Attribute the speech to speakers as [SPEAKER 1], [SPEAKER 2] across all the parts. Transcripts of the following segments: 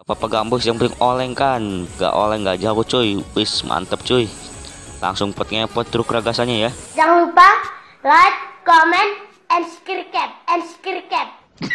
[SPEAKER 1] Papa Gambus yang paling oleng kan. Gak oleng gak jago cuy. Wis mantep cuy. Langsung pot ngepot truk ragasannya ya.
[SPEAKER 2] Jangan lupa like, comment, and subscribe.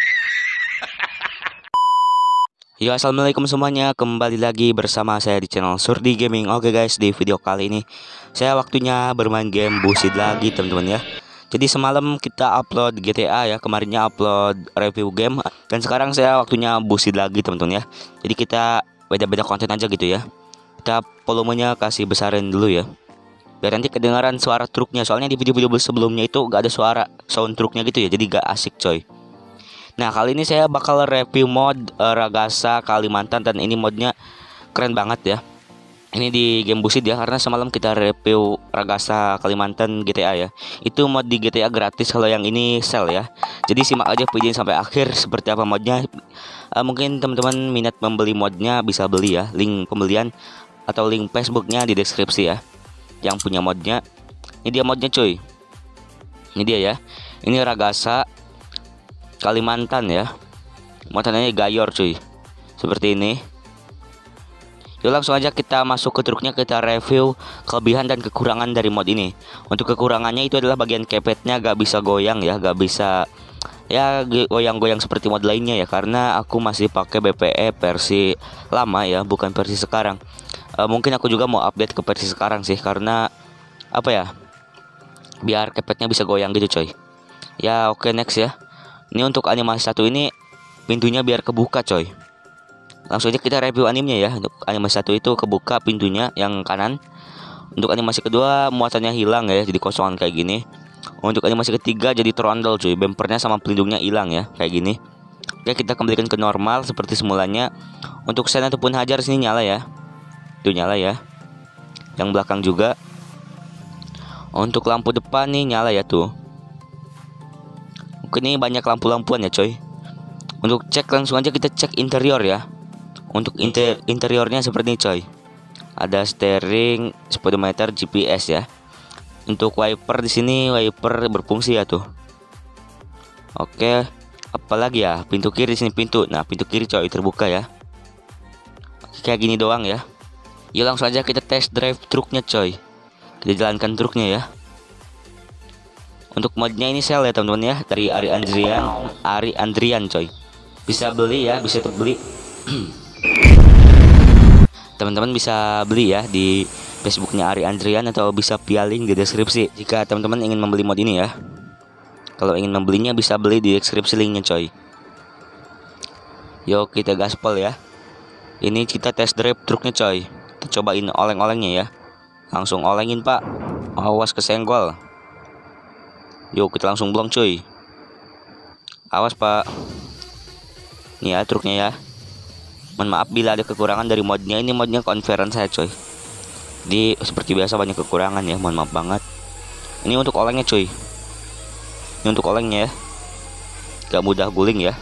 [SPEAKER 1] Yo, assalamualaikum semuanya, kembali lagi bersama saya di channel Surdi Gaming. Oke guys, di video kali ini saya waktunya bermain game Busid lagi teman-teman ya. Jadi semalam kita upload GTA ya, kemarinnya upload review game, dan sekarang saya waktunya Busid lagi teman-teman ya. Jadi kita beda-beda konten aja gitu ya. Kita volumenya kasih besarin dulu ya, biar nanti kedengaran suara truknya. Soalnya di video-video sebelumnya itu gak ada suara sound truknya gitu ya, jadi gak asik coy. Nah, kali ini saya bakal review mod Ragasa Kalimantan, dan ini modnya keren banget ya. Ini di game Busid ya, karena semalam kita review Ragasa Kalimantan GTA ya. Itu mod di GTA gratis, kalau yang ini sell ya. Jadi simak aja videonya sampai akhir seperti apa modnya. Mungkin teman-teman minat membeli modnya bisa beli ya. Link pembelian atau link Facebooknya di deskripsi ya. Yang punya modnya, ini dia modnya cuy. Ini dia ya. Ini Ragasa Kalimantan ya. Muatannya gayor cuy. Seperti ini. Yuk langsung aja kita masuk ke truknya, kita review kelebihan dan kekurangan dari mod ini. Untuk kekurangannya itu adalah bagian kepetnya gak bisa goyang ya, gak bisa ya goyang-goyang seperti mod lainnya ya, karena aku masih pakai BPE versi lama ya, bukan versi sekarang. Mungkin aku juga mau update ke versi sekarang sih, karena apa ya, biar kepetnya bisa goyang gitu coy. Ya oke, next ya. Ini untuk animasi satu ini pintunya biar kebuka coy. Langsung aja kita review animenya ya. Untuk animasi satu itu kebuka pintunya yang kanan. Untuk animasi kedua muatannya hilang ya, jadi kosongan kayak gini. Untuk animasi ketiga jadi trondol cuy, bempernya sama pelindungnya hilang ya, kayak gini. Oke, kita kembalikan ke normal seperti semulanya. Untuk sen ataupun hajar sini nyala ya. Itu nyala ya. Yang belakang juga. Untuk lampu depan nih nyala ya tuh. Ini banyak lampu-lampuan ya coy. Untuk cek langsung aja kita cek interior ya. Untuk interiornya seperti ini coy. Ada steering, speedometer, GPS ya. Untuk wiper di sini wiper berfungsi ya tuh. Oke, apalagi ya, pintu kiri di sini pintu. Nah, pintu kiri coy terbuka ya. Kayak gini doang ya. Yuk langsung aja kita test drive truknya coy. Kita jalankan truknya ya. Untuk modnya ini sell ya teman-teman ya, dari Ari Andrian coy. Bisa beli ya, bisa terbeli. Teman-teman bisa beli ya di Facebooknya Ari Andrian, atau bisa via link di deskripsi jika teman-teman ingin membeli mod ini ya. Kalau ingin membelinya bisa beli di deskripsi linknya coy. Yuk kita gaspol ya. Ini kita test drive truknya coy. Kita cobain oleng-olengnya ya. Langsung olengin pak, awas kesenggol. Yuk kita langsung blong cuy. Awas pak. Nih ya truknya ya. Mohon maaf bila ada kekurangan dari modnya. Ini modnya conference saya coy. Jadi seperti biasa banyak kekurangan ya. Mohon maaf banget. Ini untuk olengnya cuy. Ini untuk olengnya ya. Gak mudah guling ya.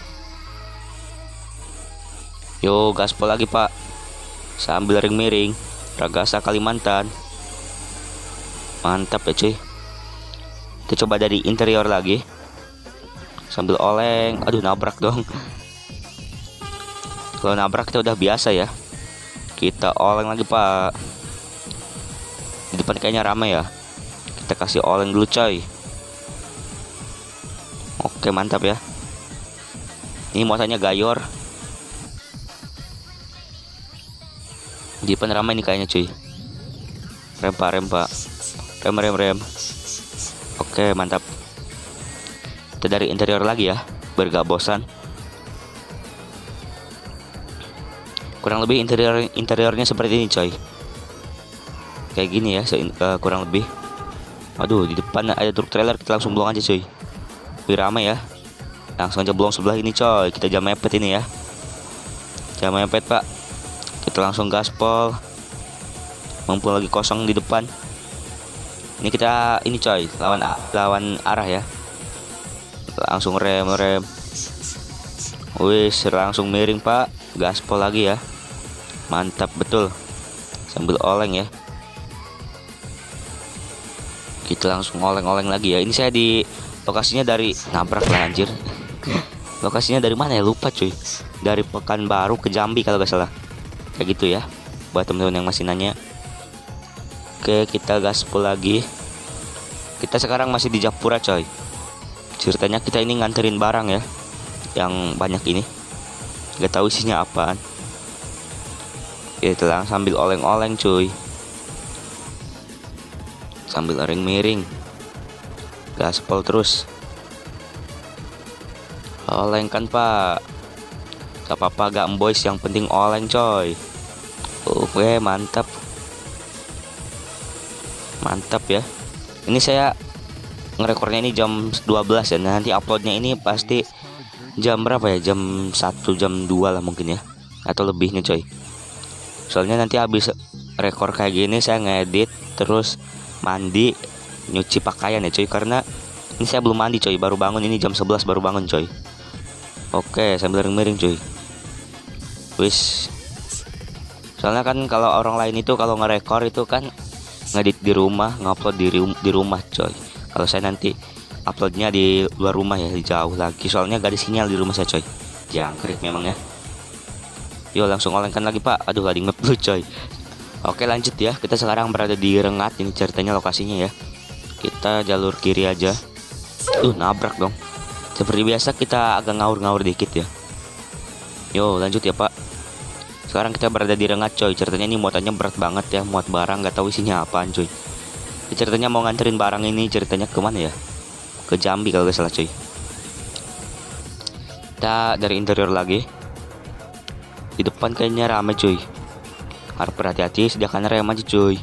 [SPEAKER 1] Yuk gaspol lagi pak. Sambil ring miring. Ragasa Kalimantan. Mantap ya cuy. Kita coba dari interior lagi. Sambil oleng. Aduh nabrak dong. Kalau nabrak kita udah biasa ya. Kita oleng lagi pak. Di depan kayaknya ramai ya. Kita kasih oleng dulu coy. Oke mantap ya. Ini muatannya gayor. Di depan ramai nih kayaknya cuy. Rem pak. Rem. Oke mantap. Kita dari interior lagi ya, biar gak bosan. Kurang lebih interiornya seperti ini coy. Kayak gini ya, kurang lebih. Aduh di depan ada truk trailer, kita langsung blong aja cuy. Lebih ramai ya. Langsung aja blong sebelah ini coy. Kita jam mepet ini ya. Jam mepet pak. Kita langsung gaspol. Mumpung lagi kosong di depan. Ini kita ini coy, lawan arah ya. Langsung rem. Wis langsung miring pak. Gaspol lagi ya. Mantap betul. Sambil oleng ya. Kita langsung oleng-oleng lagi ya. Ini saya di lokasinya dari nabrak lah anjir. Lokasinya dari mana ya, lupa cuy. Dari Pekanbaru ke Jambi kalau gak salah. Kayak gitu ya, buat teman-teman yang masih nanya. Oke, kita gaspol lagi. Kita sekarang masih di Japura coy. Ceritanya kita ini nganterin barang ya, yang banyak ini. Gak tahu isinya apaan. Itu lah, sambil oleng-oleng cuy, sambil ring miring, gaspol terus. Oleng kan pak, gak apa-apa gak boys, yang penting oleng coy. Oke, mantap. Mantap ya. Ini saya ngerekornya ini jam 12 ya. Nanti uploadnya ini pasti jam berapa ya, jam 1, jam 2 lah mungkin ya, atau lebihnya coy. Soalnya nanti habis rekor kayak gini saya ngedit, terus mandi, nyuci pakaian ya coy. Karena ini saya belum mandi coy, baru bangun, ini jam 11 baru bangun coy. Oke, sambil miring cuy. Wis. Soalnya kan kalau orang lain itu kalau ngerekor itu kan ngedit di rumah, ngupload di rumah coy. Kalau saya nanti uploadnya di luar rumah ya, jauh lagi. Soalnya gak ada sinyal di rumah saya coy. Jangkrik memang ya. Yo, langsung olengkan lagi pak. Aduh, lagi nge-upload coy. Oke, lanjut ya. Kita sekarang berada di Rengat. Ini ceritanya lokasinya ya. Kita jalur kiri aja. Nabrak dong. Seperti biasa kita agak ngawur-ngawur dikit ya. Yo, lanjut ya pak. Sekarang kita berada di Rengat coy. Ceritanya ini muatannya berat banget ya. Muat barang, gak tahu isinya apaan coy. Ceritanya mau nganterin barang ini, ceritanya kemana ya? Ke Jambi kalau gak salah coy. Kita dari interior lagi. Di depan kayaknya rame cuy. Harus berhati-hati, sediakan rem aja cuy.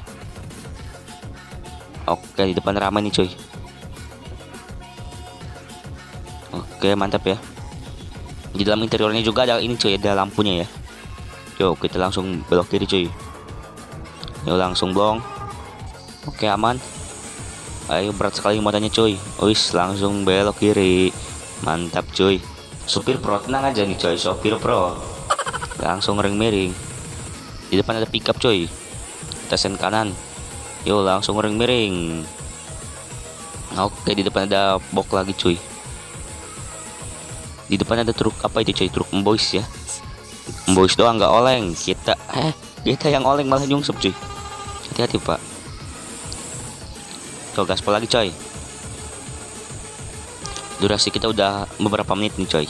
[SPEAKER 1] Oke, di depan rame nih cuy. Oke, mantap ya. Di dalam interiornya juga ada ini cuy, ada lampunya ya. Yuk, kita langsung belok kiri cuy. Yuk, langsung blong. Oke, aman. Ayo, berat sekali muatannya cuy. Wis, langsung belok kiri. Mantap cuy. Supir pro, tenang aja nih cuy, sopir pro. Langsung ring miring. Di depan ada pickup coy. Kita sen kanan. Yo, langsung ring miring. Oke, di depan ada box lagi cuy. Di depan ada truk apa itu coy, truk emboys ya. Emboys doang nggak oleng. Kita yang oleng malah nyungsep cuy. Hati-hati pak. Tuh, gaspol lagi coy. Durasi kita udah beberapa menit nih coy.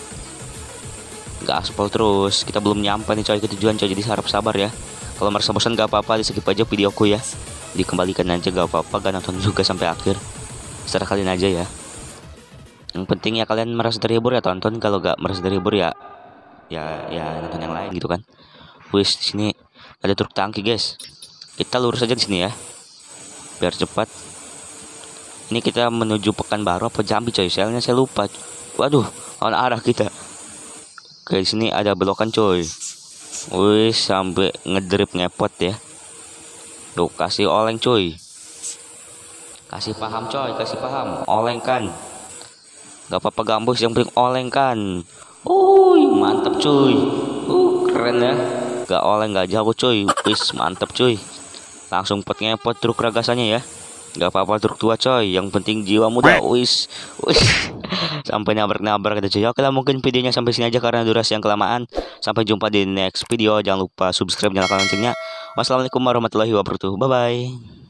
[SPEAKER 1] Gaspol terus, kita belum nyampe nih coy ke tujuan coy, jadi harap sabar ya. Kalau merasa bosan gak apa-apa, di skip aja videoku ya, dikembalikan aja gak apa-apa, gak nonton juga sampai akhir, serah kalian aja ya. Yang penting ya kalian merasa terhibur ya tonton, kalau gak merasa terhibur ya nonton yang lain gitu kan. Wis, di sini ada truk tangki guys, kita lurus aja di sini ya, biar cepat. Ini kita menuju Pekanbaru apa Jambi coy, soalnya saya lupa. Waduh, lawan arah kita. Oke, di sini ada belokan coy. Wih, sampai ngedrip ngepot ya. Tuh, kasih oleng coy. Kasih paham coy, kasih paham. Oleng kan. Gak apa-apa gambus, yang penting oleng kan. Mantap coy. Keren ya. Gak oleng gak jauh coy. Wis, mantap coy. Langsung pot ngepot truk ragasannya ya. Gak apa-apa truk tua coy, yang penting jiwa muda. Wis. Sampai nabrak-nabrak gitu coy. Oke lah, mungkin videonya sampai sini aja karena durasi yang kelamaan. Sampai jumpa di next video. Jangan lupa subscribe, nyalakan loncengnya. Wassalamualaikum warahmatullahi wabarakatuh. Bye bye.